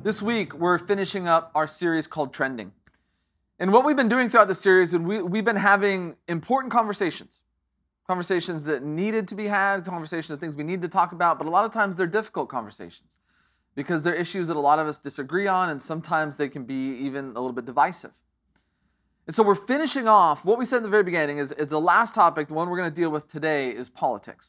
This week, we're finishing up our series called Trending. And what we've been doing throughout the series, and we've been having important conversations. Conversations that needed to be had, conversations of things we need to talk about, but a lot of times they're difficult conversations because they're issues that a lot of us disagree on, and sometimes they can be even a little bit divisive. And so we're finishing off, what we said in the very beginning is the last topic, the one we're going to deal with today, is politics.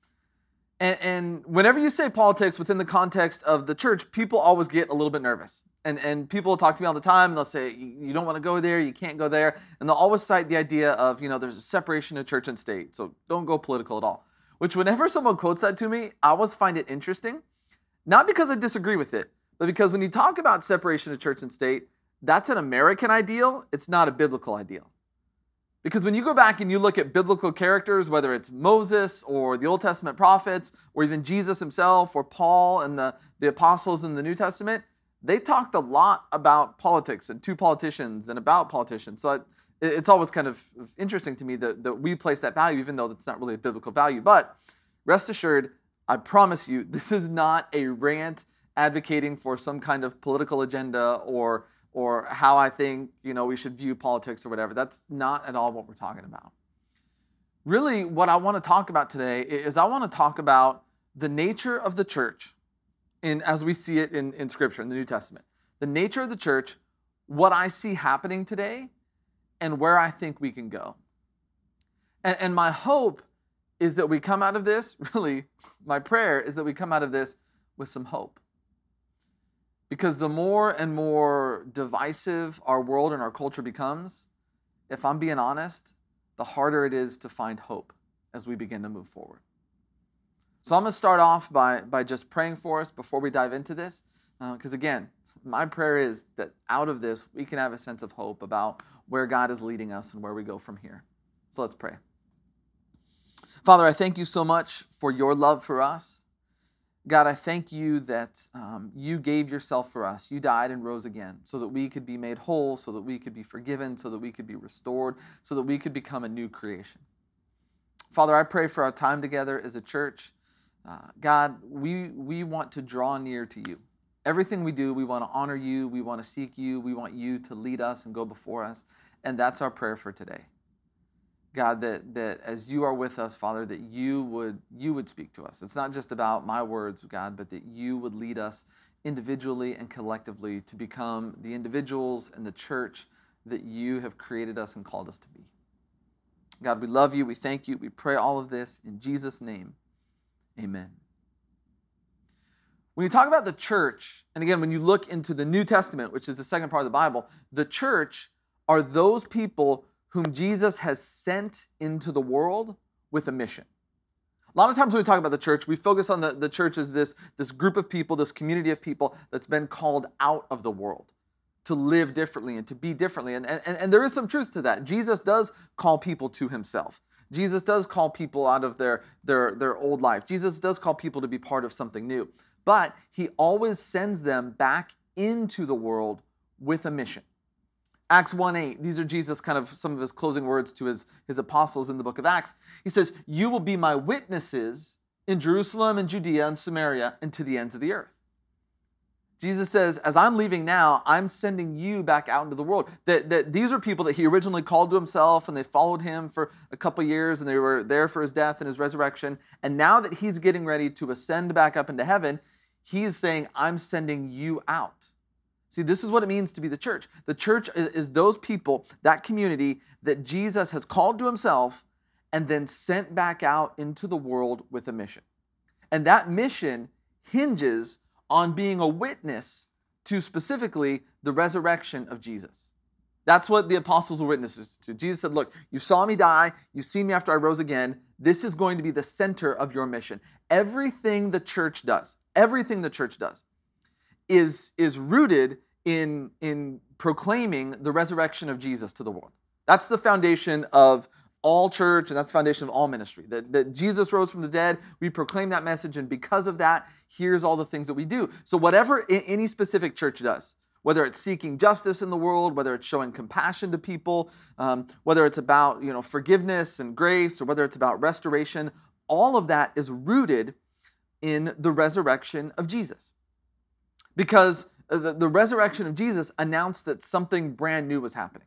And whenever you say politics within the context of the church, people always get a little bit nervous. And people will talk to me all the time, and they'll say, you don't want to go there, you can't go there. And they'll always cite the idea of, there's a separation of church and state, so don't go political at all. Which whenever someone quotes that to me, I always find it interesting. Not because I disagree with it, but because when you talk about separation of church and state, that's an American ideal, it's not a biblical ideal. Because when you go back and you look at biblical characters, whether it's Moses or the Old Testament prophets, or even Jesus himself or Paul and the apostles in the New Testament, they talked a lot about politics and to politicians and about politicians. So it's always kind of interesting to me that we place that value, even though that's not really a biblical value. But rest assured, I promise you, this is not a rant advocating for some kind of political agenda or how I think, we should view politics or whatever. That's not at all what we're talking about. Really, what I want to talk about today is I want to talk about the nature of the church as we see it in Scripture, in the New Testament. The nature of the church, what I see happening today, and where I think we can go. And my hope is that we come out of this, really, my prayer is that we come out of this with some hope. Because the more and more divisive our world and our culture becomes, if I'm being honest, the harder it is to find hope as we begin to move forward. So I'm going to start off by just praying for us before we dive into this. Because again, my prayer is that out of this, we can have a sense of hope about where God is leading us and where we go from here. So let's pray. Father, I thank you so much for your love for us. God, I thank you that you gave yourself for us. You died and rose again so that we could be made whole, so that we could be forgiven, so that we could be restored, so that we could become a new creation. Father, I pray for our time together as a church. God, we want to draw near to you. Everything we do, we want to honor you, we want to seek you, we want you to lead us and go before us, and that's our prayer for today. God, that as you are with us, Father, that you would speak to us. It's not just about my words, God, but that you would lead us individually and collectively to become the individuals and the church that you have created us and called us to be. God, we love you. We thank you. We pray all of this in Jesus' name. Amen. When you talk about the church, and again, when you look into the New Testament, which is the second part of the Bible, the church are those people whom Jesus has sent into the world with a mission. A lot of times when we talk about the church, we focus on the church as this group of people, this community of people that's been called out of the world to live differently and to be differently. And there is some truth to that. Jesus does call people to himself. Jesus does call people out of their old life. Jesus does call people to be part of something new. But he always sends them back into the world with a mission. Acts 1:8, these are Jesus' kind of some of his closing words to his apostles in the book of Acts. He says, you will be my witnesses in Jerusalem and Judea and Samaria and to the ends of the earth. Jesus says, as I'm leaving now, I'm sending you back out into the world. That these are people that he originally called to himself and they followed him for a couple years and they were there for his death and his resurrection. And now that he's getting ready to ascend back up into heaven, he is saying, I'm sending you out. See, this is what it means to be the church. The church is those people, that community that Jesus has called to himself and then sent back out into the world with a mission. And that mission hinges on being a witness to specifically the resurrection of Jesus. That's what the apostles were witnesses to. Jesus said, look, you saw me die, you see me after I rose again. This is going to be the center of your mission. Everything the church does is rooted in proclaiming the resurrection of Jesus to the world. That's the foundation of all church, and that's the foundation of all ministry. That Jesus rose from the dead, we proclaim that message, and because of that, here's all the things that we do. So whatever any specific church does, whether it's seeking justice in the world, whether it's showing compassion to people, whether it's about forgiveness and grace, or whether it's about restoration, all of that is rooted in the resurrection of Jesus. Because The resurrection of Jesus announced that something brand new was happening.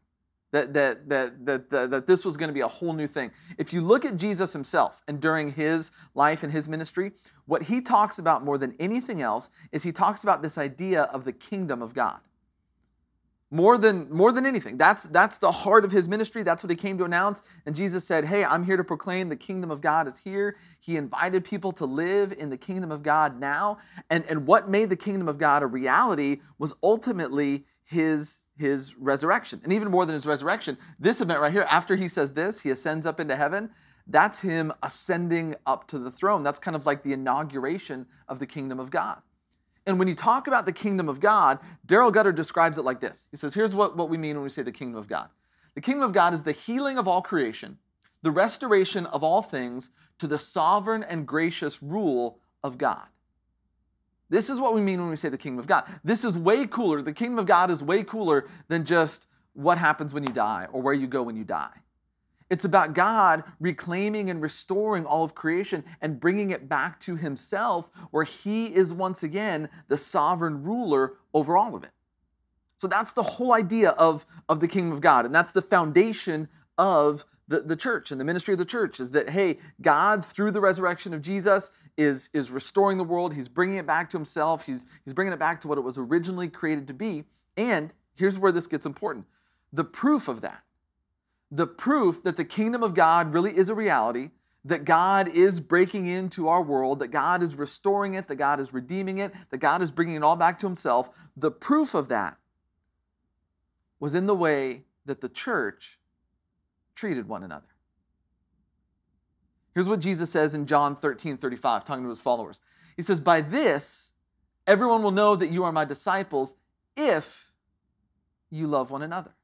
That this was going to be a whole new thing. If you look at Jesus himself and during his life and his ministry, what he talks about more than anything else is he talks about this idea of the kingdom of God. More than anything. That's the heart of his ministry. That's what he came to announce. And Jesus said, hey, I'm here to proclaim the kingdom of God is here. He invited people to live in the kingdom of God now. And what made the kingdom of God a reality was ultimately his resurrection. And even more than his resurrection, this event right here, after he says this, he ascends up into heaven. That's him ascending up to the throne. That's kind of like the inauguration of the kingdom of God. And when you talk about the kingdom of God, Darrell Gutter describes it like this. He says, here's what we mean when we say the kingdom of God. The kingdom of God is the healing of all creation, the restoration of all things to the sovereign and gracious rule of God. This is what we mean when we say the kingdom of God. This is way cooler. The kingdom of God is way cooler than just what happens when you die or where you go when you die. It's about God reclaiming and restoring all of creation and bringing it back to himself, where he is once again the sovereign ruler over all of it. So that's the whole idea of the kingdom of God. And that's the foundation of the church and the ministry of the church, is that, hey, God, through the resurrection of Jesus, is restoring the world. He's bringing it back to himself. He's bringing it back to what it was originally created to be. And here's where this gets important. The proof of that. The proof that the kingdom of God really is a reality, that God is breaking into our world, that God is restoring it, that God is redeeming it, that God is bringing it all back to himself. The proof of that was in the way that the church treated one another. Here's what Jesus says in John 13:35, talking to his followers. He says, by this, everyone will know that you are my disciples if you love one another.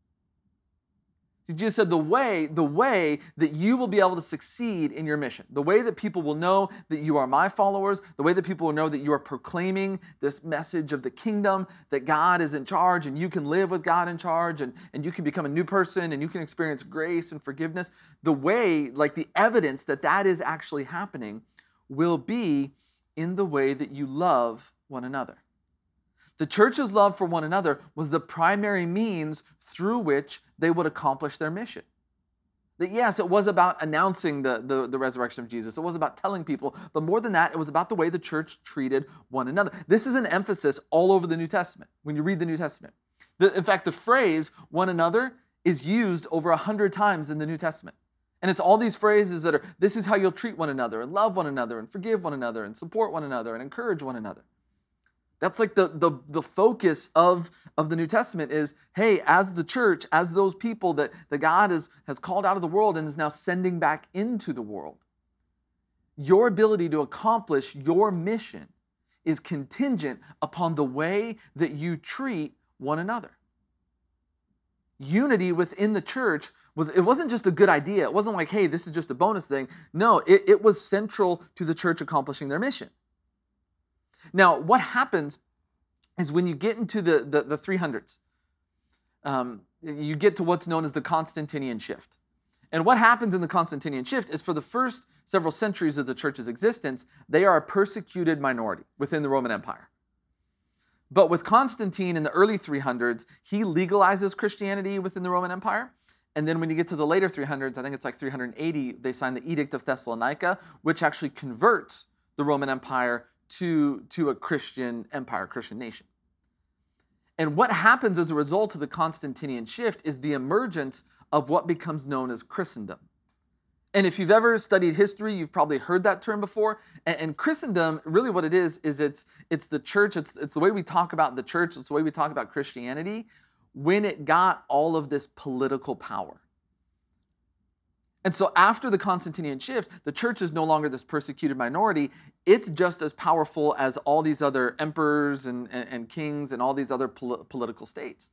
Jesus said the way that you will be able to succeed in your mission, the way that people will know that you are my followers, the way that people will know that you are proclaiming this message of the kingdom, that God is in charge and you can live with God in charge and you can become a new person and you can experience grace and forgiveness. The way, like the evidence that is actually happening will be in the way that you love one another. The church's love for one another was the primary means through which they would accomplish their mission. That yes, it was about announcing the resurrection of Jesus. It was about telling people, but more than that, it was about the way the church treated one another. This is an emphasis all over the New Testament, when you read the New Testament. In fact, the phrase one another is used over 100 times in the New Testament. And it's all these phrases that are, this is how you'll treat one another and love one another and forgive one another and support one another and encourage one another. That's like the focus of the New Testament is, hey, as the church, as those people that God has called out of the world and is now sending back into the world, your ability to accomplish your mission is contingent upon the way that you treat one another. Unity within the church wasn't just a good idea. It wasn't like, hey, this is just a bonus thing. No, it was central to the church accomplishing their mission. Now, what happens is when you get into the 300s, you get to what's known as the Constantinian shift. And what happens in the Constantinian shift is for the first several centuries of the church's existence, they are a persecuted minority within the Roman Empire. But with Constantine in the early 300s, he legalizes Christianity within the Roman Empire. And then when you get to the later 300s, I think it's like 380, they sign the Edict of Thessalonica, which actually converts the Roman Empire to a Christian empire, Christian nation. And what happens as a result of the Constantinian shift is the emergence of what becomes known as Christendom. And if you've ever studied history, you've probably heard that term before. And Christendom, really what it is it's the church, it's the way we talk about the church, it's the way we talk about Christianity when it got all of this political power. And so after the Constantinian shift, the church is no longer this persecuted minority. It's just as powerful as all these other emperors and kings and all these other political states.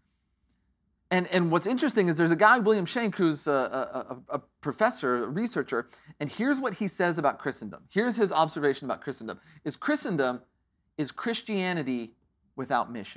And what's interesting is there's a guy, William Shank, who's a professor, a researcher, and here's what he says about Christendom. Here's his observation about Christendom. Christendom is Christianity without mission.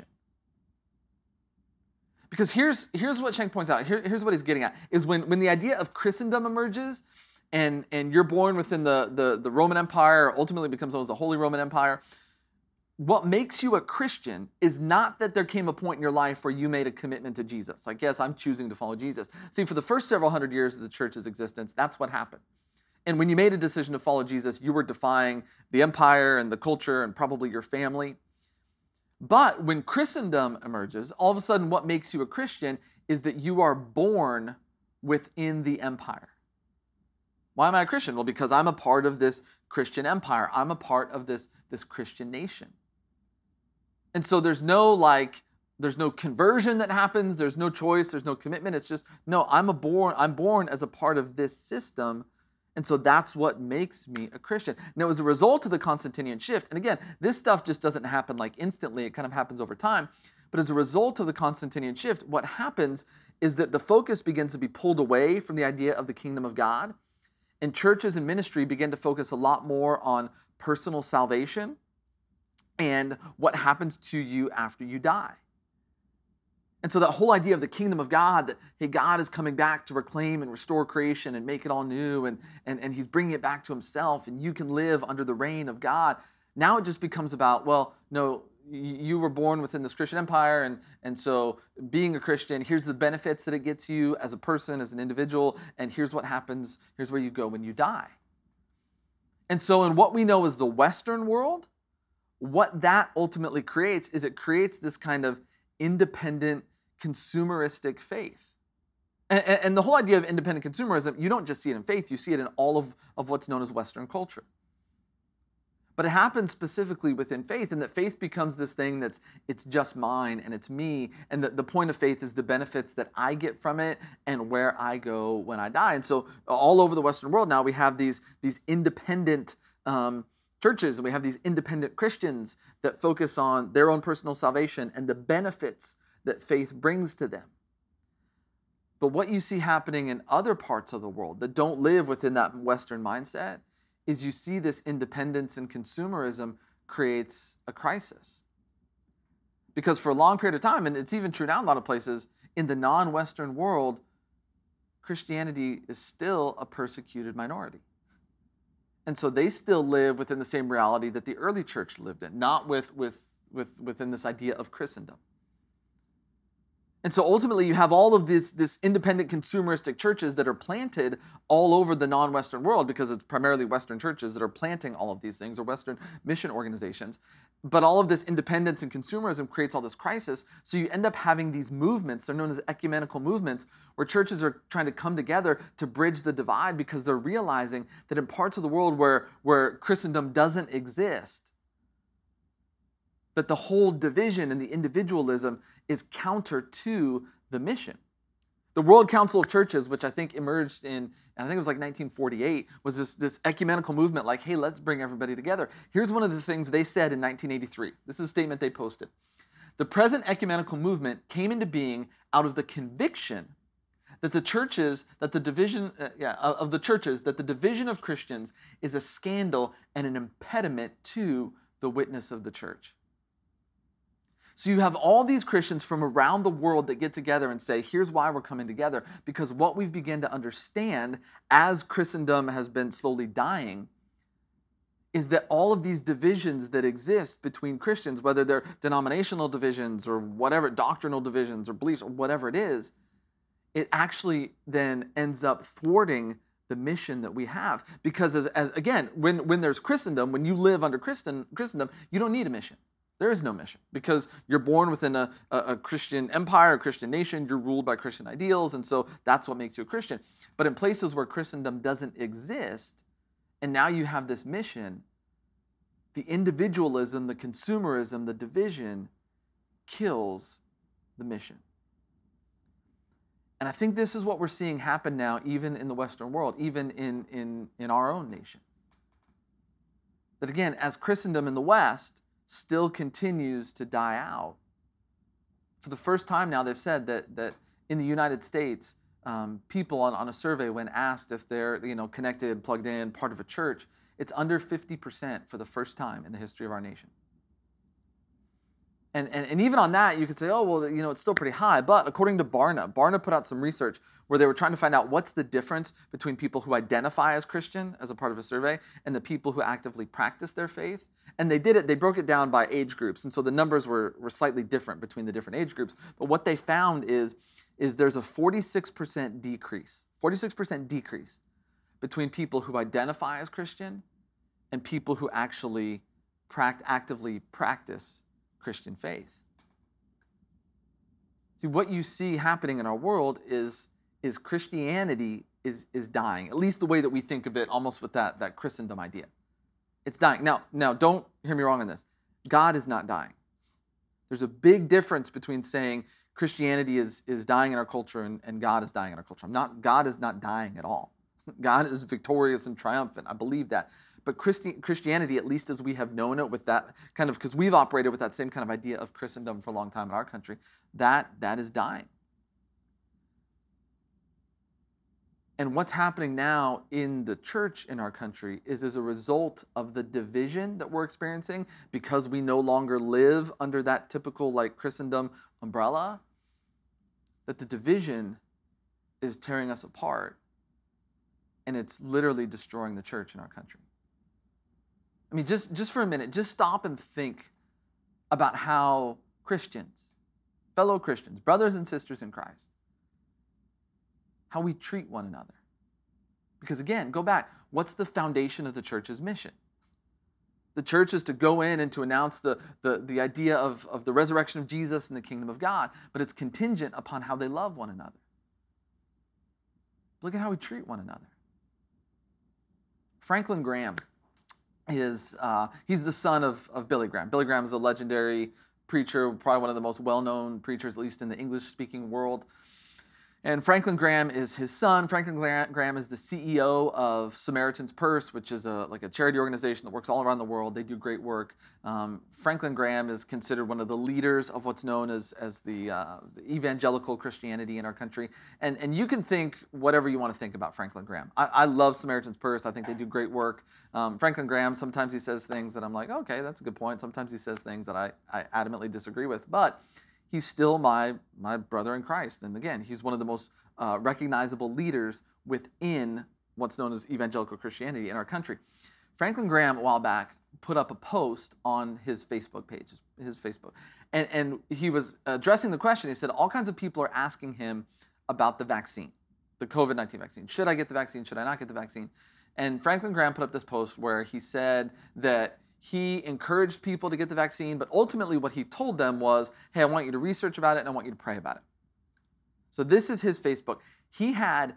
Because here's what Shank points out. Here's what he's getting at, is when the idea of Christendom emerges and you're born within the Roman Empire, ultimately becomes known as the Holy Roman Empire, what makes you a Christian is not that there came a point in your life where you made a commitment to Jesus. Like, yes, I'm choosing to follow Jesus. See, for the first several hundred years of the church's existence, that's what happened. And when you made a decision to follow Jesus, you were defying the empire and the culture and probably your family. But when Christendom emerges, all of a sudden what makes you a Christian is that you are born within the empire. Why am I a Christian? Well, because I'm a part of this Christian empire. I'm a part of this Christian nation. And so there's no conversion that happens, there's no choice, there's no commitment. It's just, no, I'm born as a part of this system. And so that's what makes me a Christian. Now, as a result of the Constantinian shift, and again, this stuff just doesn't happen like instantly, it kind of happens over time. But as a result of the Constantinian shift, what happens is that the focus begins to be pulled away from the idea of the kingdom of God. And churches and ministry begin to focus a lot more on personal salvation and what happens to you after you die. And so that whole idea of the kingdom of God, that, hey, God is coming back to reclaim and restore creation and make it all new, and he's bringing it back to himself, and you can live under the reign of God. Now it just becomes about, well, no, you were born within this Christian empire, and so being a Christian, here's the benefits that it gets you as a person, as an individual, and here's what happens, here's where you go when you die. And so in what we know as the Western world, what that ultimately creates is it creates this kind of independent, consumeristic faith. And the whole idea of independent consumerism, you don't just see it in faith, you see it in all of what's known as Western culture. But it happens specifically within faith, and that faith becomes this thing it's just mine and it's me, and the point of faith is the benefits that I get from it and where I go when I die. And so all over the Western world now we have these independent churches, and we have these independent Christians that focus on their own personal salvation and the benefits that faith brings to them. But what you see happening in other parts of the world that don't live within that Western mindset is you see this independence and consumerism creates a crisis. Because for a long period of time, and it's even true now in a lot of places, in the non-Western world, Christianity is still a persecuted minority. And so they still live within the same reality that the early church lived in, not within this idea of Christendom. And so ultimately you have all of this independent consumeristic churches that are planted all over the non-Western world, because it's primarily Western churches that are planting all of these things, or Western mission organizations. But all of this independence and consumerism creates all this crisis. So you end up having these movements, they're known as ecumenical movements, where churches are trying to come together to bridge the divide, because they're realizing that in parts of the world where Christendom doesn't exist, that the whole division and the individualism is counter to the mission. The World Council of Churches, which I think emerged in, I think it was like 1948, was this ecumenical movement like, hey, let's bring everybody together. Here's one of the things they said in 1983. This is a statement they posted. The present ecumenical movement came into being out of the conviction that the division of Christians is a scandal and an impediment to the witness of the church. So you have all these Christians from around the world that get together and say, here's why we're coming together. Because what we've begun to understand as Christendom has been slowly dying is that all of these divisions that exist between Christians, whether they're denominational divisions or whatever, doctrinal divisions or beliefs or whatever it is, it actually then ends up thwarting the mission that we have. Because as again, when there's Christendom, when you live under Christendom, you don't need a mission. There is no mission, because you're born within a Christian empire, a Christian nation, you're ruled by Christian ideals, and so that's what makes you a Christian. But in places where Christendom doesn't exist, and now you have this mission, the individualism, the consumerism, the division kills the mission. And I think this is what we're seeing happen now, even in the Western world, even in our own nation. That again, as Christendom in the West still continues to die out. For the first time now, they've said that in the United States, people on a survey, when asked if they're connected, plugged in, part of a church, it's under 50% for the first time in the history of our nation. And even on that, you could say, oh, well, it's still pretty high. But according to Barna put out some research where they were trying to find out what's the difference between people who identify as Christian as a part of a survey and the people who actively practice their faith. And they broke it down by age groups. And so the numbers were slightly different between the different age groups. But what they found is there's a 46% decrease between people who identify as Christian and people who actually actively practice Christian faith. See, what you see happening in our world is Christianity is dying, at least the way that we think of it, almost with that Christendom idea. It's dying. Now, don't hear me wrong on this. God is not dying. There's a big difference between saying Christianity is dying in our culture and God is dying in our culture. God is not dying at all. God is victorious and triumphant. I believe that. But Christianity, at least as we have known it with that kind of, because we've operated with that same kind of idea of Christendom for a long time in our country, that is dying. And what's happening now in the church in our country is as a result of the division that we're experiencing because we no longer live under that typical Christendom umbrella, that the division is tearing us apart and it's literally destroying the church in our country. I mean, just for a minute, just stop and think about how Christians, fellow Christians, brothers and sisters in Christ, how we treat one another. Because again, go back, what's the foundation of the church's mission? The church is to go in and to announce the idea of the resurrection of Jesus and the kingdom of God, but it's contingent upon how they love one another. Look at how we treat one another. Franklin Graham he's the son of Billy Graham. Billy Graham is a legendary preacher, probably one of the most well-known preachers, at least in the English-speaking world. And Franklin Graham is his son. Franklin Graham is the CEO of Samaritan's Purse, which is a charity organization that works all around the world. They do great work. Franklin Graham is considered one of the leaders of what's known as the evangelical Christianity in our country. And you can think whatever you want to think about Franklin Graham. I love Samaritan's Purse. I think they do great work. Franklin Graham, sometimes he says things that I'm like, okay, that's a good point. Sometimes he says things that I adamantly disagree with. But he's still my brother in Christ. And again, he's one of the most recognizable leaders within what's known as evangelical Christianity in our country. Franklin Graham, a while back, put up a post on his Facebook page, his Facebook. And he was addressing the question. He said all kinds of people are asking him about the vaccine, the COVID-19 vaccine. Should I get the vaccine? Should I not get the vaccine? And Franklin Graham put up this post where he said that he encouraged people to get the vaccine, but ultimately what he told them was, hey, I want you to research about it and I want you to pray about it. So this is his Facebook. He had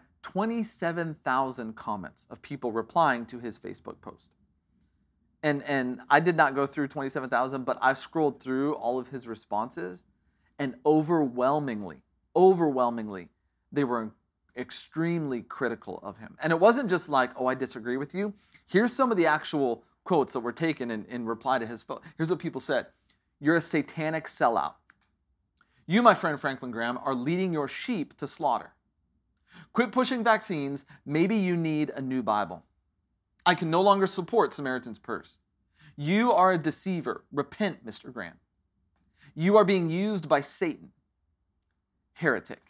27,000 comments of people replying to his Facebook post. And I did not go through 27,000, but I scrolled through all of his responses, and overwhelmingly, they were extremely critical of him. And it wasn't just like, oh, I disagree with you. Here's some of the actual quotes that were taken in reply to his phone. Here's what people said. You're a satanic sellout. You, my friend Franklin Graham, are leading your sheep to slaughter. Quit pushing vaccines. Maybe you need a new Bible. I can no longer support Samaritan's Purse. You are a deceiver. Repent, Mr. Graham. You are being used by Satan. Heretic.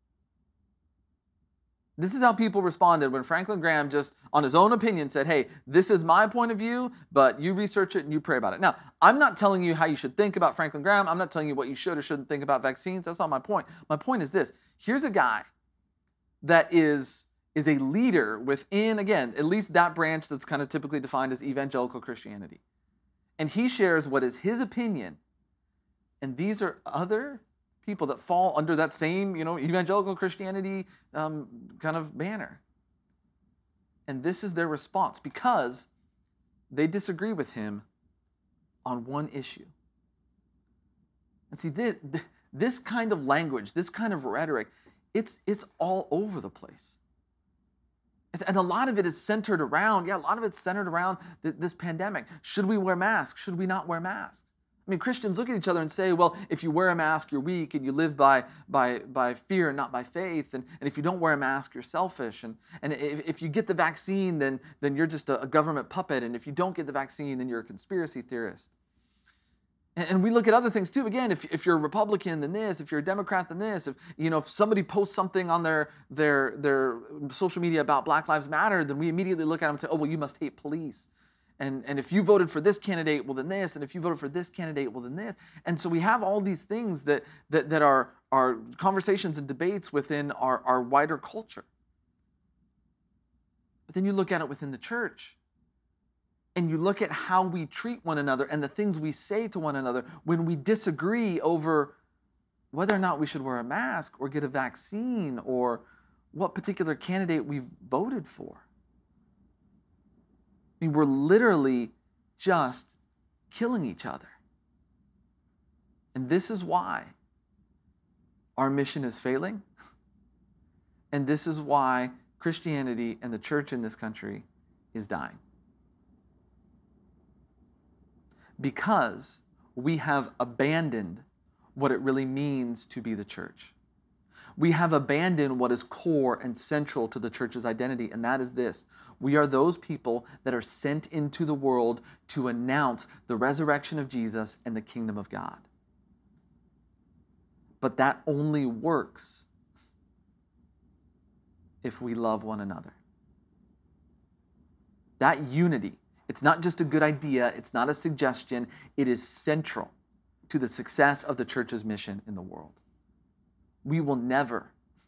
This is how people responded when Franklin Graham just, on his own opinion, said, hey, this is my point of view, but you research it and you pray about it. Now, I'm not telling you how you should think about Franklin Graham. I'm not telling you what you should or shouldn't think about vaccines. That's not my point. My point is this. Here's a guy that is a leader within, again, at least that branch that's kind of typically defined as evangelical Christianity. And he shares what is his opinion. And these are other people that fall under that same, evangelical Christianity kind of banner. And this is their response because they disagree with him on one issue. And see, this kind of language, this kind of rhetoric, it's all over the place. And a lot of it is centered around, this pandemic. Should we wear masks? Should we not wear masks? I mean, Christians look at each other and say, well, if you wear a mask, you're weak, and you live by fear and not by faith. And if you don't wear a mask, you're selfish. And if you get the vaccine, then you're just a government puppet. And if you don't get the vaccine, then you're a conspiracy theorist. And we look at other things too. Again, if you're a Republican, then this. If you're a Democrat, then this. If somebody posts something on their social media about Black Lives Matter, then we immediately look at them and say, oh, well, you must hate police. And if you voted for this candidate, well, then this. And if you voted for this candidate, well, then this. And so we have all these things that are conversations and debates within our wider culture. But then you look at it within the church. And you look at how we treat one another and the things we say to one another when we disagree over whether or not we should wear a mask or get a vaccine or what particular candidate we've voted for. I mean, we're literally just killing each other. And this is why our mission is failing. And this is why Christianity and the church in this country is dying. Because we have abandoned what it really means to be the church. We have abandoned what is core and central to the church's identity, and that is this. We are those people that are sent into the world to announce the resurrection of Jesus and the kingdom of God. But that only works if we love one another. That unity, it's not just a good idea, it's not a suggestion, it is central to the success of the church's mission in the world. We will never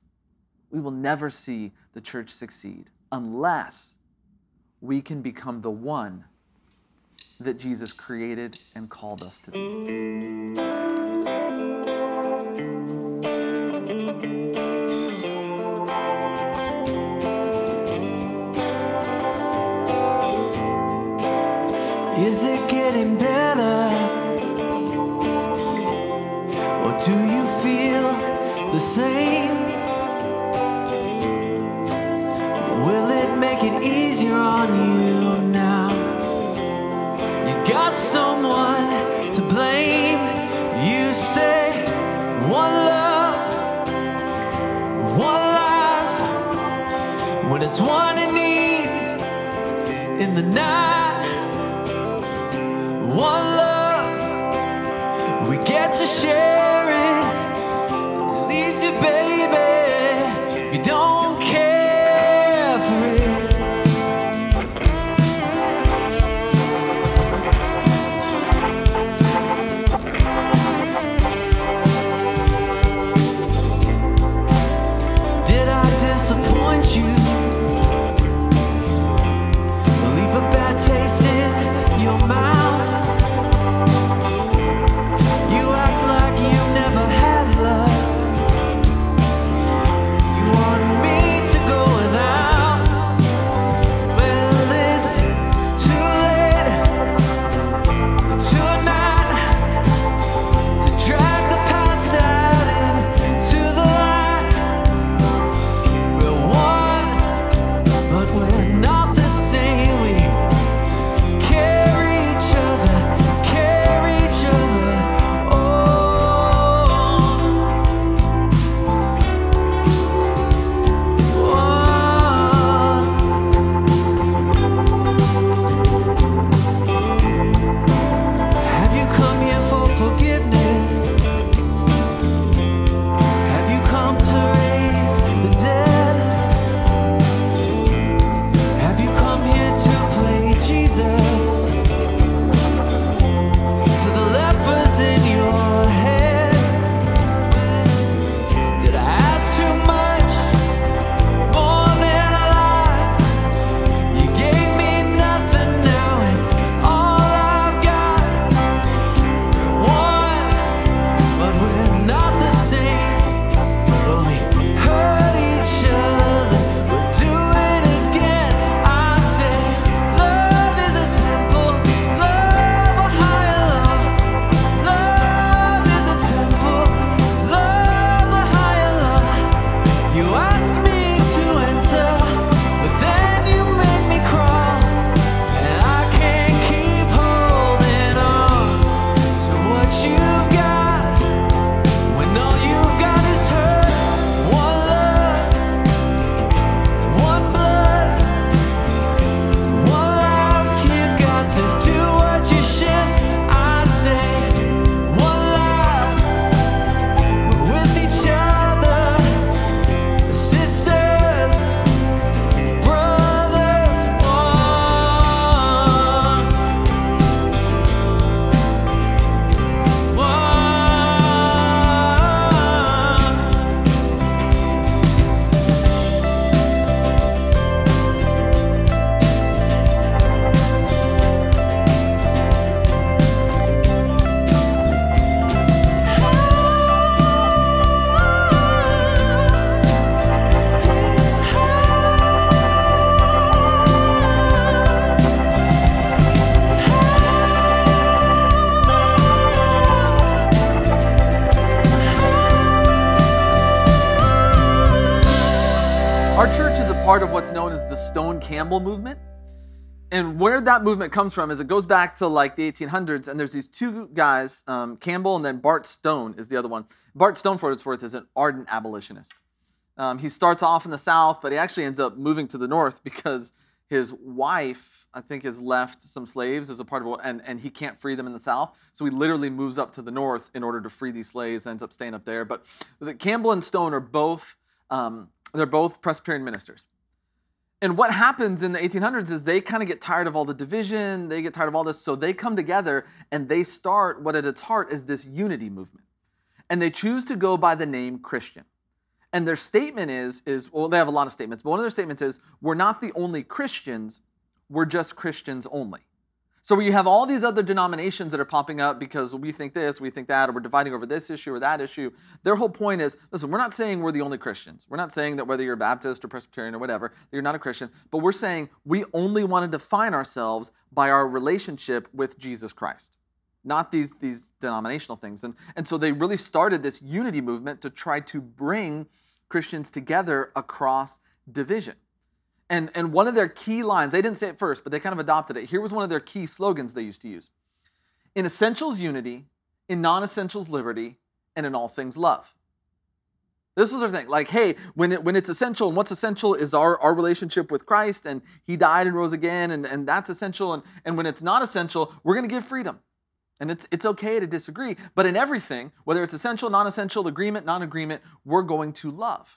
see the church succeed unless we can become the one that Jesus created and called us to be. Is it getting better? Or do you feel the same? Will it make it easier on you now? You got someone to blame. You say one love, one life, when it's one in need in the night. One love, we get to share it. It leaves you better. part of what's known as the Stone Campbell movement. And where that movement comes from is it goes back to like the 1800s, and there's these two guys, Campbell and then Bart Stone is the other one. Bart Stone, for what it's worth, is an ardent abolitionist. He starts off in the South, but he actually ends up moving to the North because his wife, I think, has left some slaves as a part of it, and he can't free them in the South. So he literally moves up to the North in order to free these slaves, ends up staying up there. But Campbell and Stone are both, they're both Presbyterian ministers. And what happens in the 1800s is they kind of get tired of all the division, they get tired of all this, so they come together and they start what at its heart is this unity movement. And they choose to go by the name Christian. And their statement is well, they have a lot of statements, but one of their statements is, we're not the only Christians, we're just Christians only. So where you have all these other denominations that are popping up because we think this, we think that, or we're dividing over this issue or that issue, their whole point is, listen, we're not saying we're the only Christians. We're not saying that whether you're Baptist or Presbyterian or whatever, that you're not a Christian, but we're saying we only want to define ourselves by our relationship with Jesus Christ, not these denominational things. And so they really started this unity movement to try to bring Christians together across division. And one of their key lines, they didn't say it first, but they kind of adopted it. Here was one of their key slogans they used to use. In essentials, unity. In non-essentials, liberty. And in all things, love. This was their thing. Like, hey, when it's essential, and what's essential is our relationship with Christ, and he died and rose again, and that's essential. And when it's not essential, we're going to give freedom. And it's okay to disagree. But in everything, whether it's essential, non-essential, agreement, non-agreement, we're going to love.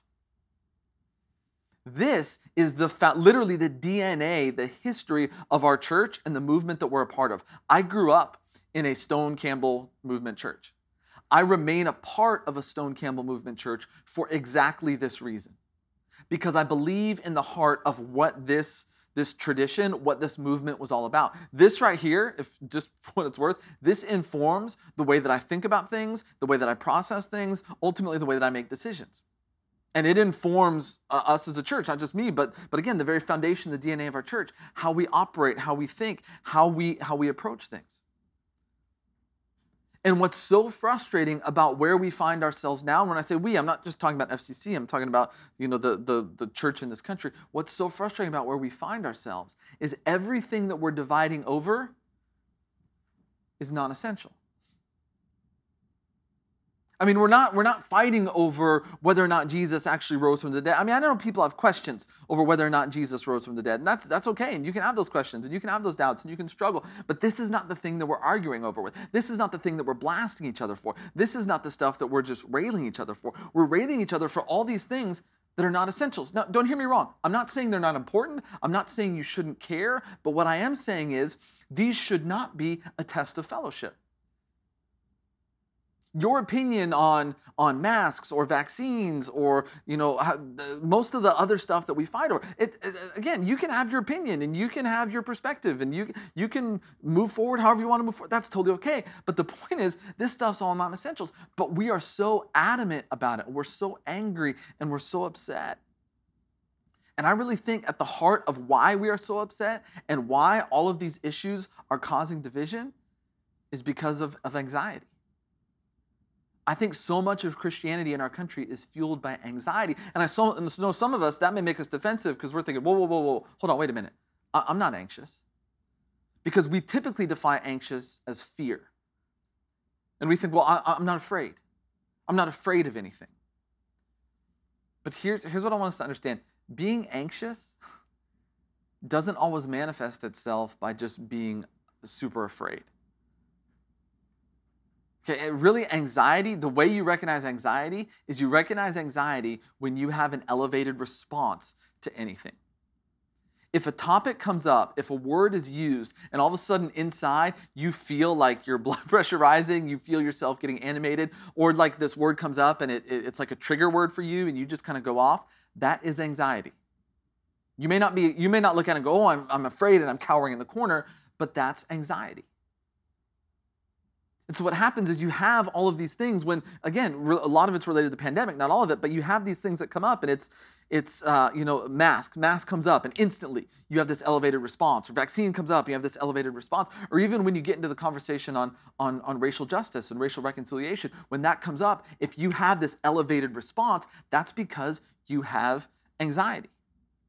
This is literally the DNA, the history of our church and the movement that we're a part of. I grew up in a Stone Campbell movement church. I remain a part of a Stone Campbell movement church for exactly this reason. Because I believe in the heart of what this tradition, what this movement was all about. This right here, if just for what it's worth, this informs the way that I think about things, the way that I process things, ultimately the way that I make decisions. And it informs us as a church, not just me, but again, the very foundation, the DNA of our church, how we operate, how we think, how we approach things. And what's so frustrating about where we find ourselves now, and when I say we, I'm not just talking about FCC, I'm talking about the church in this country. What's so frustrating about where we find ourselves is everything that we're dividing over is non-essential. I mean, we're not fighting over whether or not Jesus actually rose from the dead. I mean, I know people have questions over whether or not Jesus rose from the dead, and that's okay, and you can have those questions, and you can have those doubts, and you can struggle, but this is not the thing that we're arguing over with. This is not the thing that we're blasting each other for. This is not the stuff that we're just railing each other for. We're railing each other for all these things that are not essentials. Now, don't hear me wrong. I'm not saying they're not important. I'm not saying you shouldn't care, but what I am saying is these should not be a test of fellowship. Your opinion on masks or vaccines or most of the other stuff that we fight over. Again, you can have your opinion and you can have your perspective and you can move forward however you want to move forward. That's totally okay. But the point is, this stuff's all non-essentials. But we are so adamant about it. We're so angry and we're so upset. And I really think at the heart of why we are so upset and why all of these issues are causing division is because of anxiety. I think so much of Christianity in our country is fueled by anxiety. And I know some of us, that may make us defensive because we're thinking, whoa, hold on, wait a minute. I'm not anxious. Because we typically define anxious as fear. And we think, well, I'm not afraid. I'm not afraid of anything. But here's what I want us to understand. Being anxious doesn't always manifest itself by just being super afraid. Okay, really anxiety, the way you recognize anxiety is you recognize anxiety when you have an elevated response to anything. If a topic comes up, if a word is used, and all of a sudden inside you feel like your blood pressure rising, you feel yourself getting animated, or like this word comes up and it's like a trigger word for you and you just kind of go off, that is anxiety. You may not look at it and go, oh, I'm afraid and I'm cowering in the corner, but that's anxiety. And so what happens is you have all of these things when, again, a lot of it's related to the pandemic, not all of it, but you have these things that come up and it's mask comes up and instantly you have this elevated response, or vaccine comes up and you have this elevated response, or even when you get into the conversation on racial justice and racial reconciliation, when that comes up, if you have this elevated response, that's because you have anxiety.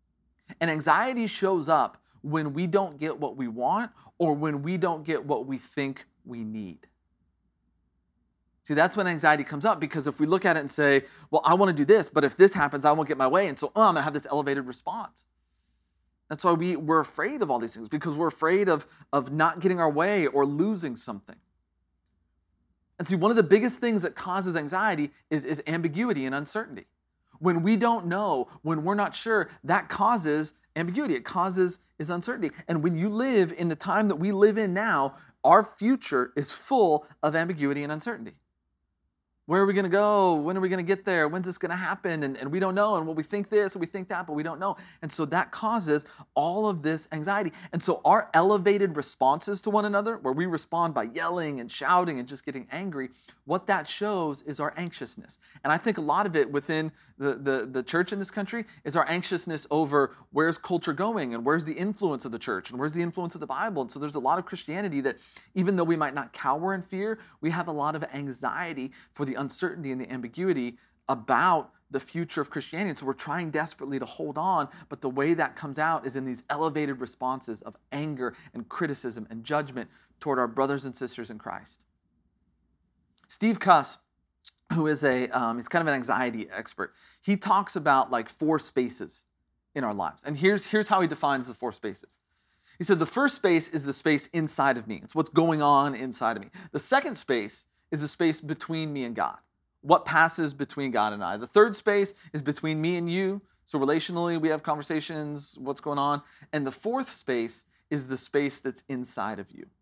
And anxiety shows up when we don't get what we want or when we don't get what we think we need. See, that's when anxiety comes up, because if we look at it and say, well, I want to do this, but if this happens, I won't get my way. And so I'm going to have this elevated response. That's why we're afraid of all these things, because we're afraid of not getting our way or losing something. And see, one of the biggest things that causes anxiety is ambiguity and uncertainty. When we don't know, when we're not sure, that causes ambiguity. It causes uncertainty. And when you live in the time that we live in now, our future is full of ambiguity and uncertainty. Where are we going to go? When are we going to get there? When's this going to happen? And we don't know. And we think this and we think that, but we don't know. And so that causes all of this anxiety. And so our elevated responses to one another, where we respond by yelling and shouting and just getting angry, what that shows is our anxiousness. And I think a lot of it within the church in this country is our anxiousness over where's culture going and where's the influence of the church and where's the influence of the Bible. And so there's a lot of Christianity that, even though we might not cower in fear, we have a lot of anxiety for the uncertainty and the ambiguity about the future of Christianity. And so we're trying desperately to hold on, but the way that comes out is in these elevated responses of anger and criticism and judgment toward our brothers and sisters in Christ. Steve Cuss, who is he's kind of an anxiety expert, he talks about like 4 spaces in our lives. And here's how he defines the 4 spaces. He said the first space is the space inside of me. It's what's going on inside of me. The second space is the space between me and God. What passes between God and I. The third space is between me and you. So relationally, we have conversations, what's going on. And the fourth space is the space that's inside of you.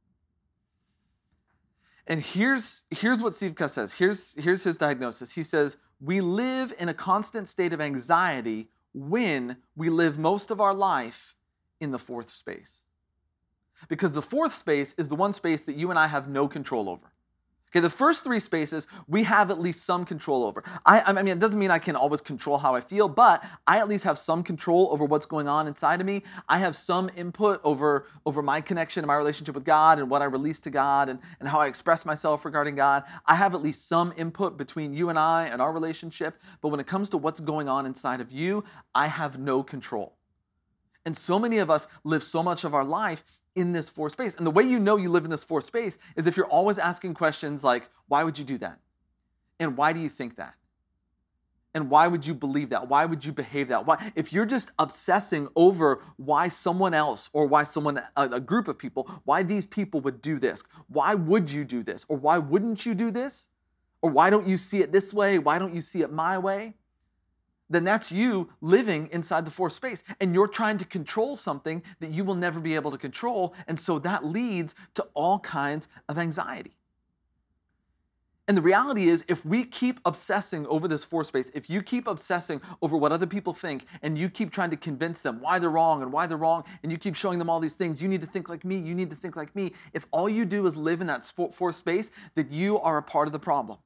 And here's what Steve Cuss says. Here's his diagnosis. He says, we live in a constant state of anxiety when we live most of our life in the fourth space. Because the fourth space is the one space that you and I have no control over. Okay, the first 3 spaces, we have at least some control over. I mean, it doesn't mean I can always control how I feel, but I at least have some control over what's going on inside of me. I have some input over my connection and my relationship with God and what I release to God and how I express myself regarding God. I have at least some input between you and I and our relationship, but when it comes to what's going on inside of you, I have no control. And so many of us live so much of our life in this fourth space. And the way you know you live in this fourth space is if you're always asking questions like, why would you do that? And why do you think that? And why would you believe that? Why would you behave that? Why? If you're just obsessing over why someone else or why a group of people, why these people would do this, why would you do this? Or why wouldn't you do this? Or why don't you see it this way? Why don't you see it my way? Then that's you living inside the fourth space. And you're trying to control something that you will never be able to control. And so that leads to all kinds of anxiety. And the reality is, if we keep obsessing over this fourth space, if you keep obsessing over what other people think, and you keep trying to convince them why they're wrong, and you keep showing them all these things, you need to think like me, you need to think like me, if all you do is live in that fourth space, then you are a part of the problem.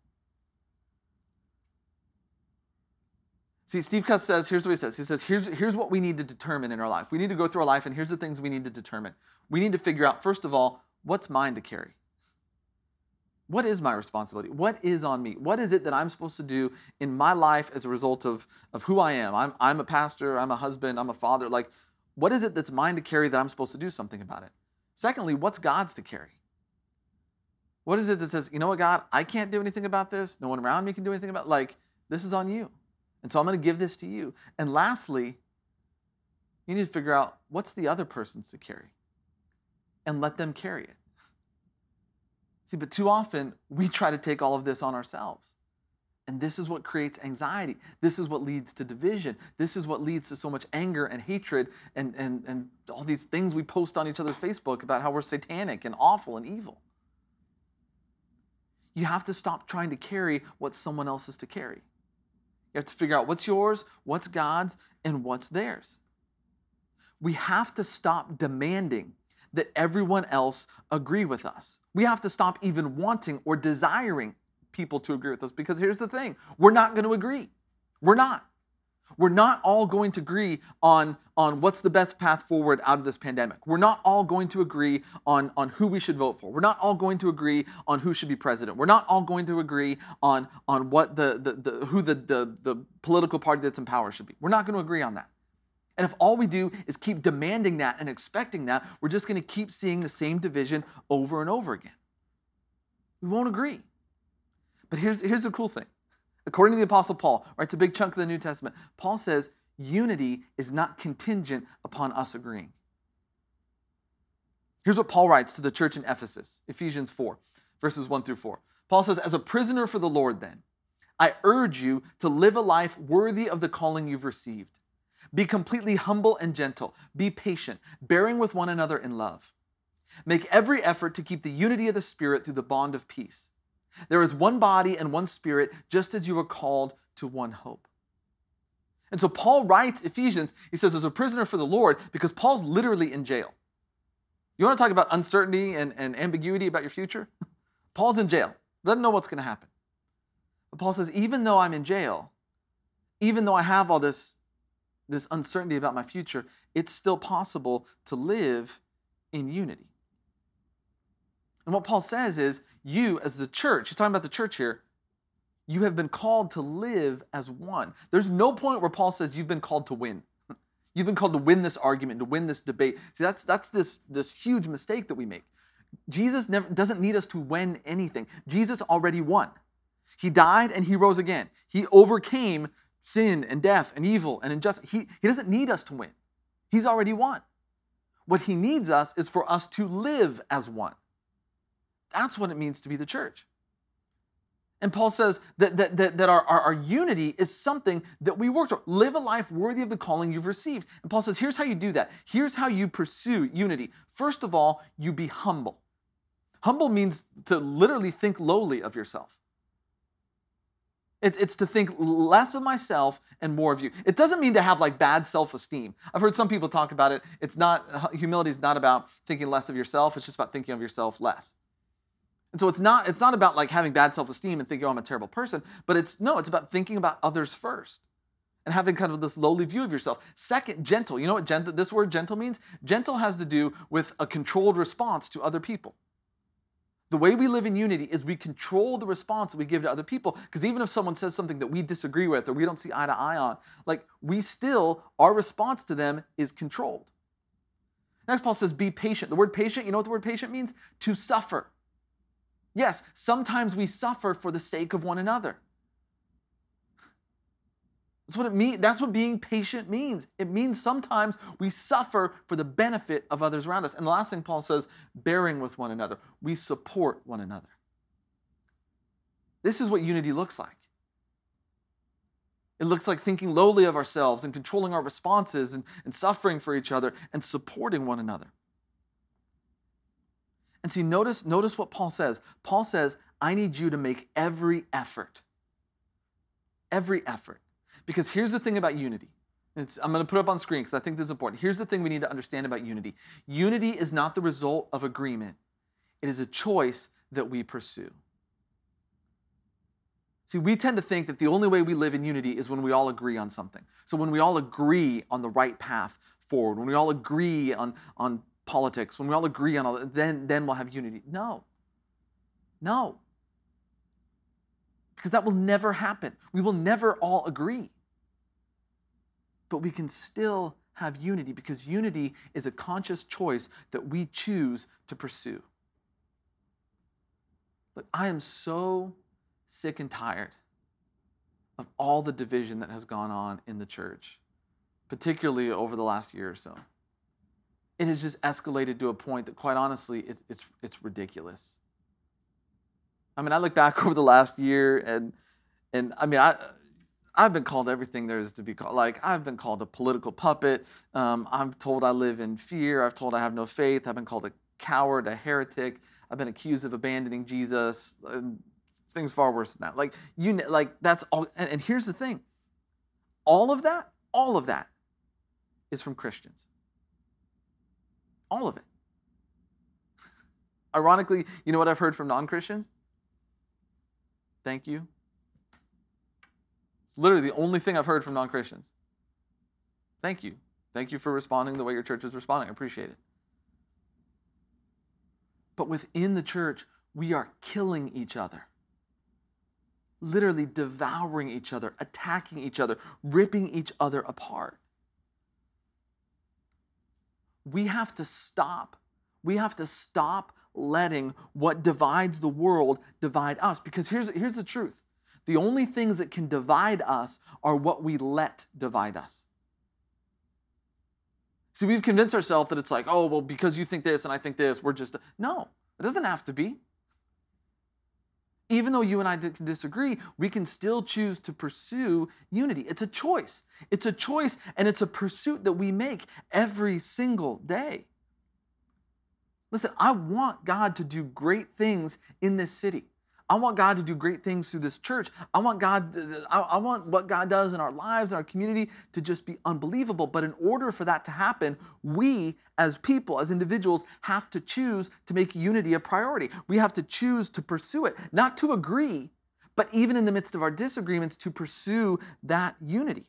See, Steve Cuss says, here's what he says. He says, here's what we need to determine in our life. We need to go through our life, and here's the things we need to determine. We need to figure out, first of all, what's mine to carry? What is my responsibility? What is on me? What is it that I'm supposed to do in my life as a result of who I am? I'm a pastor, I'm a husband, I'm a father. Like, what is it that's mine to carry that I'm supposed to do something about it? Secondly, what's God's to carry? What is it that says, you know what, God, I can't do anything about this. No one around me can do anything about it. Like, this is on you. And so I'm going to give this to you. And lastly, you need to figure out what's the other person's to carry and let them carry it. See, but too often we try to take all of this on ourselves. And this is what creates anxiety. This is what leads to division. This is what leads to so much anger and hatred and all these things we post on each other's Facebook about how we're satanic and awful and evil. You have to stop trying to carry what someone else is to carry. You have to figure out what's yours, what's God's, and what's theirs. We have to stop demanding that everyone else agree with us. We have to stop even wanting or desiring people to agree with us, because here's the thing, we're not going to agree. We're not. We're not all going to agree on what's the best path forward out of this pandemic. We're not all going to agree on who we should vote for. We're not all going to agree on who should be president. We're not all going to agree on what who the political party that's in power should be. We're not going to agree on that. And if all we do is keep demanding that and expecting that, we're just going to keep seeing the same division over and over again. We won't agree. But here's the cool thing. According to the Apostle Paul, writes a big chunk of the New Testament, Paul says unity is not contingent upon us agreeing. Here's what Paul writes to the church in Ephesus, Ephesians 4, verses 1 through 4. Paul says, as a prisoner for the Lord then, I urge you to live a life worthy of the calling you've received. Be completely humble and gentle. Be patient, bearing with one another in love. Make every effort to keep the unity of the Spirit through the bond of peace. There is one body and one Spirit, just as you were called to one hope. And so Paul writes Ephesians, he says, as a prisoner for the Lord, because Paul's literally in jail. You want to talk about uncertainty and ambiguity about your future? Paul's in jail. Doesn't know what's going to happen. But Paul says, even though I'm in jail, even though I have all this uncertainty about my future, it's still possible to live in unity. And what Paul says is, you as the church, he's talking about the church here, you have been called to live as one. There's no point where Paul says you've been called to win. You've been called to win this argument, to win this debate. See, that's this huge mistake that we make. Jesus doesn't need us to win anything. Jesus already won. He died and he rose again. He overcame sin and death and evil and injustice. He doesn't need us to win. He's already won. What he needs us is for us to live as one. That's what it means to be the church. And Paul says that our unity is something that we work toward. Live a life worthy of the calling you've received. And Paul says, here's how you do that. Here's how you pursue unity. First of all, you be humble. Humble means to literally think lowly of yourself. It's to think less of myself and more of you. It doesn't mean to have like bad self-esteem. I've heard some people talk about it. Humility is not about thinking less of yourself. It's just about thinking of yourself less. And so it's not about like having bad self-esteem and thinking, oh, I'm a terrible person, but it's about thinking about others first and having kind of this lowly view of yourself. Second, gentle. You know what this word gentle means? Gentle has to do with a controlled response to other people. The way we live in unity is we control the response that we give to other people, because even if someone says something that we disagree with or we don't see eye to eye on, like our response to them is controlled. Next, Paul says, be patient. The word patient, you know what the word patient means? To suffer. Yes, sometimes we suffer for the sake of one another. That's what it means. That's what being patient means. It means sometimes we suffer for the benefit of others around us. And the last thing Paul says, bearing with one another. We support one another. This is what unity looks like. It looks like thinking lowly of ourselves and controlling our responses and suffering for each other and supporting one another. And see, notice what Paul says. Paul says, I need you to make every effort. Every effort. Because here's the thing about unity. I'm going to put it up on screen because I think this is important. Here's the thing we need to understand about unity. Unity is not the result of agreement. It is a choice that we pursue. See, we tend to think that the only way we live in unity is when we all agree on something. So when we all agree on the right path forward, when we all agree on politics, when we all agree on all that, then we'll have unity. No. Because that will never happen. We will never all agree. But we can still have unity because unity is a conscious choice that we choose to pursue. But I am so sick and tired of all the division that has gone on in the church, particularly over the last year or so. It has just escalated to a point that, quite honestly, it's ridiculous. I mean, I look back over the last year, and I mean, I've been called everything there is to be called. Like, I've been called a political puppet. I'm told I live in fear. I've told I have no faith. I've been called a coward, a heretic. I've been accused of abandoning Jesus. Things far worse than that. That's all. And here's the thing: all of that is from Christians. All of it. Ironically, you know what I've heard from non-Christians? Thank you. It's literally the only thing I've heard from non-Christians. Thank you. Thank you for responding the way your church is responding. I appreciate it. But within the church, we are killing each other. Literally devouring each other, attacking each other, ripping each other apart. we have to stop. We have to stop letting what divides the world divide us. Because here's the truth. The only things that can divide us are what we let divide us. See, we've convinced ourselves that it's like, oh, well, because you think this and I think this, we're just... No, it doesn't have to be. Even though you and I disagree, we can still choose to pursue unity. It's a choice. It's a choice, and it's a pursuit that we make every single day. Listen, I want God to do great things in this city. I want God to do great things through this church. I want what God does in our lives, in our community, to just be unbelievable. But in order for that to happen, we as people, as individuals, have to choose to make unity a priority. We have to choose to pursue it, not to agree, but even in the midst of our disagreements, to pursue that unity.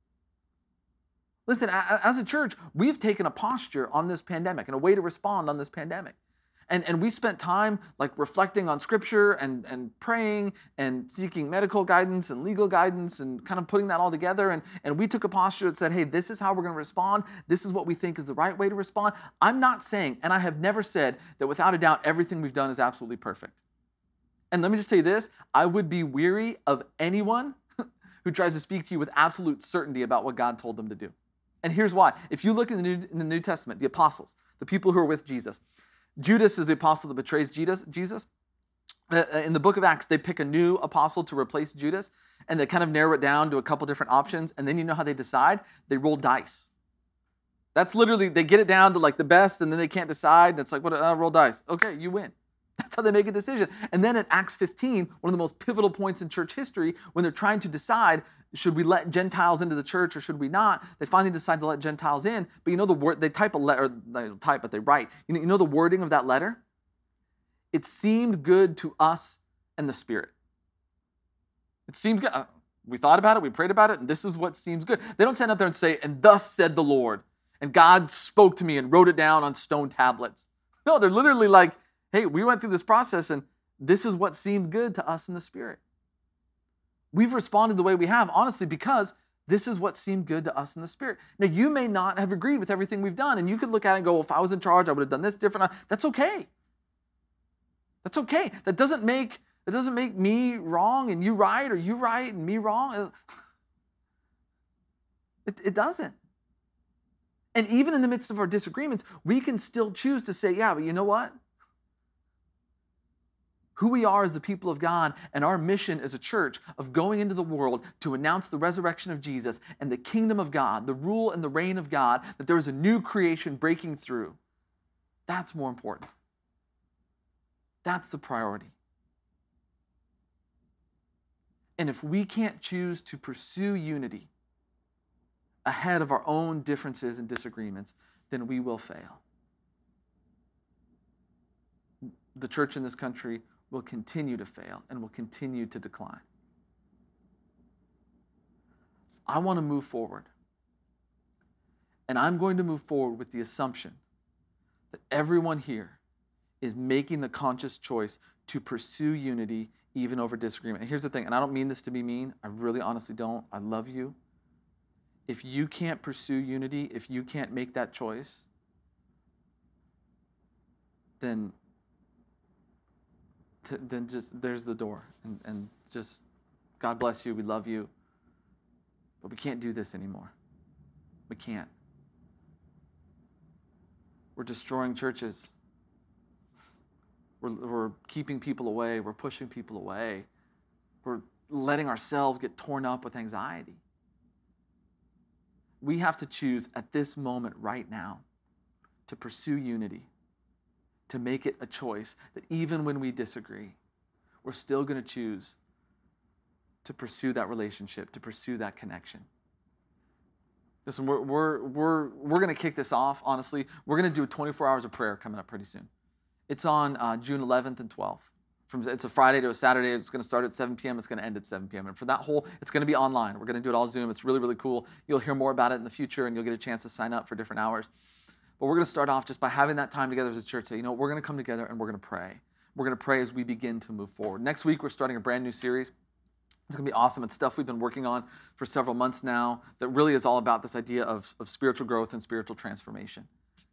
Listen, as a church, we've taken a posture on this pandemic and a way to respond on this pandemic. And we spent time like reflecting on Scripture and praying and seeking medical guidance and legal guidance and kind of putting that all together. And we took a posture that said, hey, this is how we're going to respond. This is what we think is the right way to respond. I'm not saying, and I have never said, that without a doubt everything we've done is absolutely perfect. And let me just say this, I would be weary of anyone who tries to speak to you with absolute certainty about what God told them to do. And here's why. If you look in the New Testament, the apostles, the people who are with Jesus, Judas is the apostle that betrays Jesus. In the book of Acts, they pick a new apostle to replace Judas, and they kind of narrow it down to a couple different options, and then you know how they decide? They roll dice. That's literally, they get it down to like the best, and then they can't decide, and it's like, roll dice. Okay, you win. That's how they make a decision. And then in Acts 15, one of the most pivotal points in church history, when they're trying to decide, should we let Gentiles into the church or should we not? They finally decide to let Gentiles in. But you know the word, they type a letter, they don't type, but they write. You know the wording of that letter? It seemed good to us and the Spirit. It seemed good. We thought about it, we prayed about it, and this is what seems good. They don't stand up there and say, and thus said the Lord, and God spoke to me and wrote it down on stone tablets. No, they're literally like, hey, we went through this process and this is what seemed good to us in the Spirit. We've responded the way we have, honestly, because this is what seemed good to us in the Spirit. Now, you may not have agreed with everything we've done, and you could look at it and go, well, if I was in charge, I would have done this different. That's okay. That's okay. That doesn't make me wrong and you right, or you right and me wrong. It doesn't. And even in the midst of our disagreements, we can still choose to say, yeah, but you know what? Who we are as the people of God and our mission as a church of going into the world to announce the resurrection of Jesus and the kingdom of God, the rule and the reign of God, that there is a new creation breaking through. That's more important. That's the priority. And if we can't choose to pursue unity ahead of our own differences and disagreements, then we will fail. The church in this country will continue to fail and will continue to decline. I want to move forward. And I'm going to move forward with the assumption that everyone here is making the conscious choice to pursue unity even over disagreement. And here's the thing, and I don't mean this to be mean. I really honestly don't. I love you. If you can't pursue unity, if you can't make that choice, then just there's the door. And just, God bless you, we love you. But we can't do this anymore. We can't. We're destroying churches. We're keeping people away. We're pushing people away. We're letting ourselves get torn up with anxiety. We have to choose at this moment right now to pursue unity, to make it a choice that even when we disagree, we're still going to choose to pursue that relationship, to pursue that connection. Listen, we're going to kick this off, honestly. We're going to do 24 hours of prayer coming up pretty soon. It's on June 11th and 12th. It's a Friday to a Saturday. It's going to start at 7 p.m. It's going to end at 7 p.m. And for that it's going to be online. We're going to do it all Zoom. It's really, really cool. You'll hear more about it in the future, and you'll get a chance to sign up for different hours. But we're going to start off just by having that time together as a church. Say, we're going to come together and we're going to pray. We're going to pray as we begin to move forward. Next week, we're starting a brand new series. It's going to be awesome. It's stuff we've been working on for several months now that really is all about this idea of spiritual growth and spiritual transformation.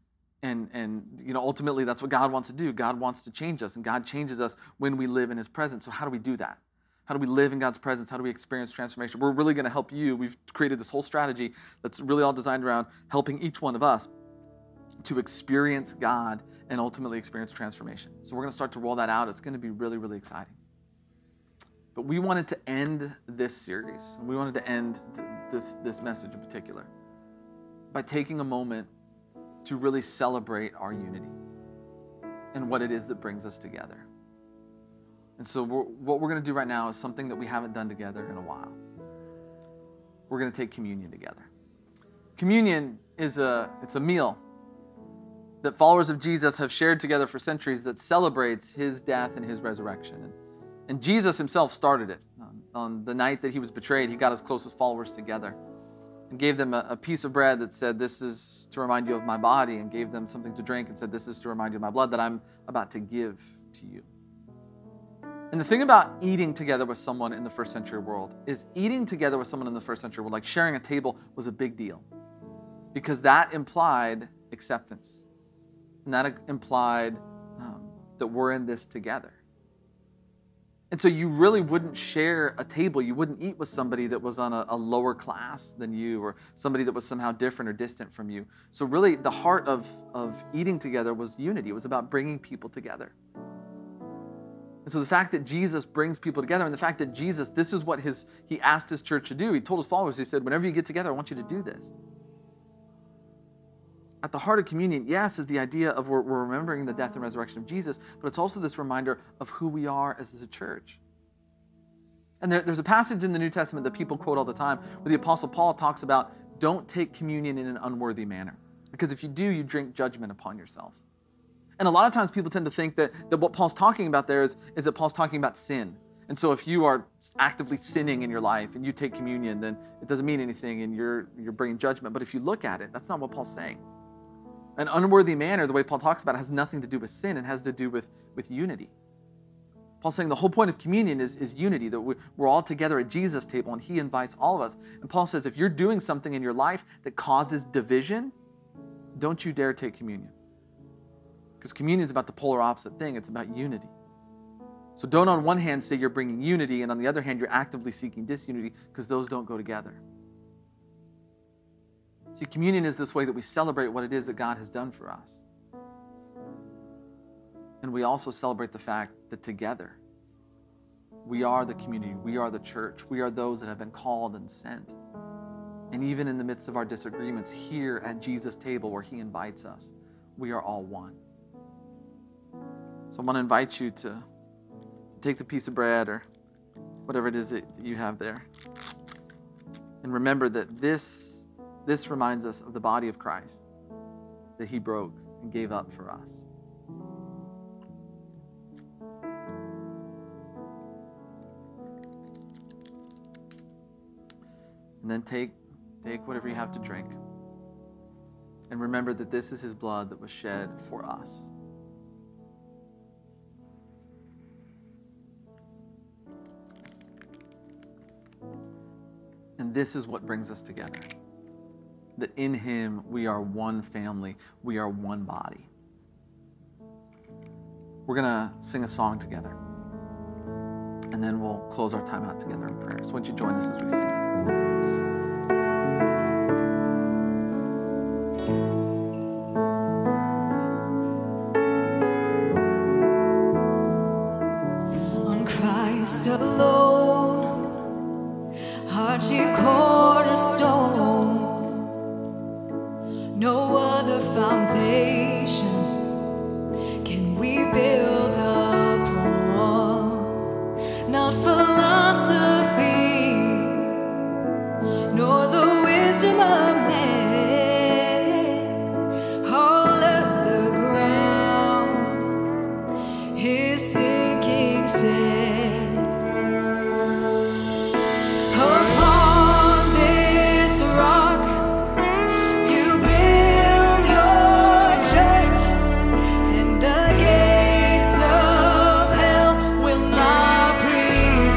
And ultimately that's what God wants to do. God wants to change us, and God changes us when we live in his presence. So how do we do that? How do we live in God's presence? How do we experience transformation? We're really going to help you. We've created this whole strategy that's really all designed around helping each one of us to experience God and ultimately experience transformation. So we're going to start to roll that out. It's going to be really, really exciting. But we wanted to end this series, and we wanted to end this message in particular by taking a moment to really celebrate our unity and what it is that brings us together. And so what we're going to do right now is something that we haven't done together in a while. We're going to take communion together. Communion is it's a meal that followers of Jesus have shared together for centuries that celebrates his death and his resurrection. And Jesus himself started it. On the night that he was betrayed, he got his closest followers together and gave them a piece of bread that said, "This is to remind you of my body," and gave them something to drink and said, "This is to remind you of my blood that I'm about to give to you." And the thing about eating together with someone in the first century world is eating together with someone in the first century world, like sharing a table, was a big deal because that implied acceptance. And that implied that we're in this together. And so you really wouldn't share a table. You wouldn't eat with somebody that was on a lower class than you or somebody that was somehow different or distant from you. So really the heart of eating together was unity. It was about bringing people together. And so the fact that Jesus brings people together and the fact that Jesus, this is what he asked his church to do. He told his followers, he said, whenever you get together, I want you to do this. At the heart of communion, yes, is the idea of we're remembering the death and resurrection of Jesus, but it's also this reminder of who we are as a church. And there's a passage in the New Testament that people quote all the time where the Apostle Paul talks about don't take communion in an unworthy manner. Because if you do, you drink judgment upon yourself. And a lot of times people tend to think that what Paul's talking about there is that Paul's talking about sin. And so if you are actively sinning in your life and you take communion, then it doesn't mean anything and you're bringing judgment. But if you look at it, that's not what Paul's saying. An unworthy manner, the way Paul talks about it, has nothing to do with sin. It has to do with unity. Paul's saying the whole point of communion is unity, that we're all together at Jesus' table and he invites all of us. And Paul says if you're doing something in your life that causes division, don't you dare take communion. Because communion is about the polar opposite thing. It's about unity. So don't on one hand say you're bringing unity and on the other hand you're actively seeking disunity, because those don't go together. See, communion is this way that we celebrate what it is that God has done for us. And we also celebrate the fact that together we are the community, we are the church, we are those that have been called and sent. And even in the midst of our disagreements here at Jesus' table where he invites us, we are all one. So I want to invite you to take the piece of bread or whatever it is that you have there. And remember that this reminds us of the body of Christ that he broke and gave up for us. And then take whatever you have to drink. And remember that this is his blood that was shed for us. And this is what brings us together. That in him we are one family, we are one body. We're going to sing a song together. And then we'll close our time out together in prayer. So why don't you join us as we sing? On Christ alone, our chief cornerstone, no other foundation can we build upon, not philosophy, nor the wisdom of man, all of the ground is sinking sand. Upon this rock you build your church, and the gates of hell will not prevail.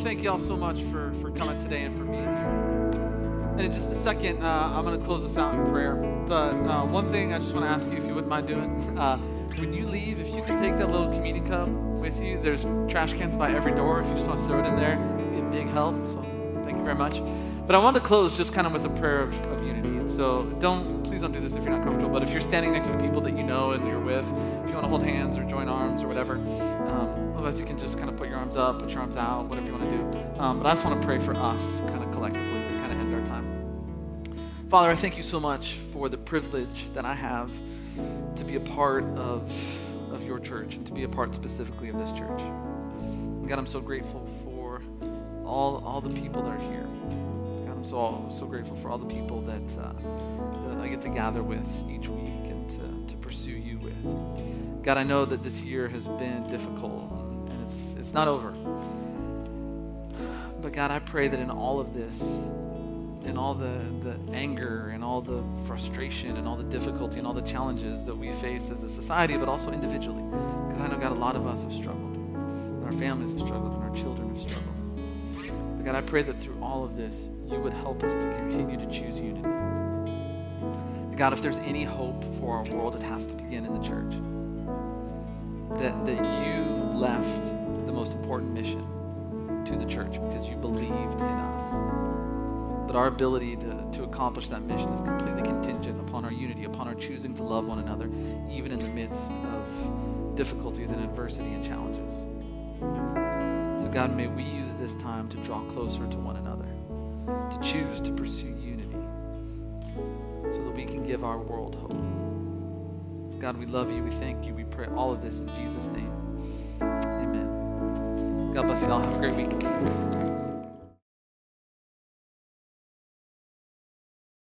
thank you all so much for coming today and for being here. And in just a second, I'm going to close this out in prayer. But one thing I just want to ask you, if you wouldn't mind doing, when you leave, if you can take that little communion cup with you, there's trash cans by every door. If you just want to throw it in there, it'd be a big help. So thank you very much. But I wanted to close just kind of with a prayer of unity. And so please don't do this if you're not comfortable. But if you're standing next to people that you know and you're with, if you want to hold hands or join arms or whatever, otherwise you can just kind of put your arms up, put your arms out, whatever you want to do. But I just want to pray for us kind of collectively to kind of end our time. Father, I thank you so much for the privilege that I have to be a part of your church and to be a part specifically of this church. God, I'm so grateful for all the people that are here. God, I'm so grateful for all the people that I get to gather with each week and to pursue you with. God, I know that this year has been difficult and it's not over. But God, I pray that in all of this, in all the anger and all the frustration and all the difficulty and all the challenges that we face as a society, but also individually, because I know, God, a lot of us have struggled, and our families have struggled, and our children have struggled. But God, I pray that through all of this, you would help us to continue to choose unity. And God, if there's any hope for our world, it has to begin in the church. That you left the most important mission to the church because you believed in us. But our ability to accomplish that mission is completely contingent upon our unity, upon our choosing to love one another, even in the midst of difficulties and adversity and challenges. So God, may we use this time to draw closer to one another, to choose to pursue unity, so that we can give our world hope. God, we love you, we thank you, we pray all of this in Jesus' name. Amen. God bless you all. Have a great week.